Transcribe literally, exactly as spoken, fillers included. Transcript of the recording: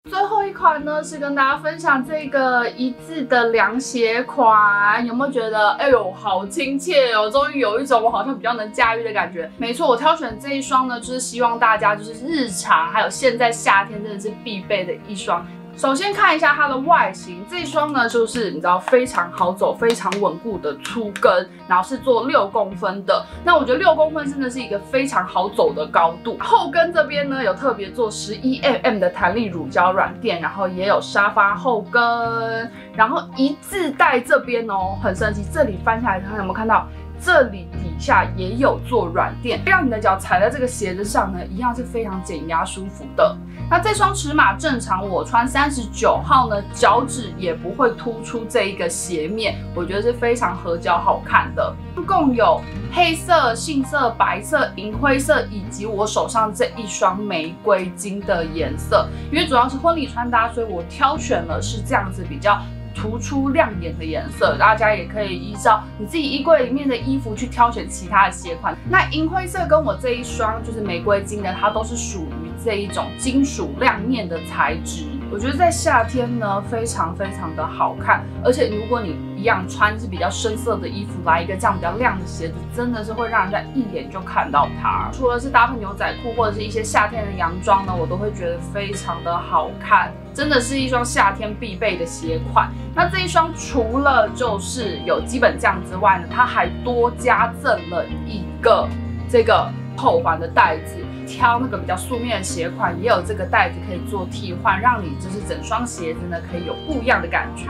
最后一款呢是跟大家分享这个一字的凉鞋款，有没有觉得哎呦好亲切哦？终于有一种我好像比较能驾驭的感觉。没错，我挑选这一双呢，就是希望大家就是日常还有现在夏天真的是必备的一双。首先看一下它的外形，这一双呢就是你知道非常好走、非常稳固的粗跟，然后是做六公分的。那我觉得六公分真的是一个非常好走的高度。后跟这边呢有特别做十一 M M 的弹力乳胶软垫，然后也有沙发后跟，然后一字带这边哦很神奇，这里翻下来看有没有看到？这里底下也有做软垫，让你的脚踩在这个鞋子上呢，一样是非常减压舒服的。那这双尺码正常我穿三十九号呢，脚趾也不会突出这一个鞋面，我觉得是非常合脚好看的。共有黑色、杏色、白色、银灰色，以及我手上这一双玫瑰金的颜色。因为主要是婚礼穿搭，所以我挑选了是这样子比较突出亮眼的颜色，大家也可以依照你自己衣柜里面的衣服去挑选其他的鞋款。那银灰色跟我这一双就是玫瑰金的，它都是属于这一种金属亮面的材质。我觉得在夏天呢，非常非常的好看，而且如果你一样穿是比较深色的衣服，来一个这样比较亮的鞋子，真的是会让人家一眼就看到它。除了是搭配牛仔裤或者是一些夏天的洋装呢，我都会觉得非常的好看，真的是一双夏天必备的鞋款。那这一双除了就是有基本这样之外呢，它还多加赠了一个这个后环的带子。挑那个比较素面的鞋款，也有这个带子可以做替换，让你就是整双鞋子呢可以有不一样的感觉。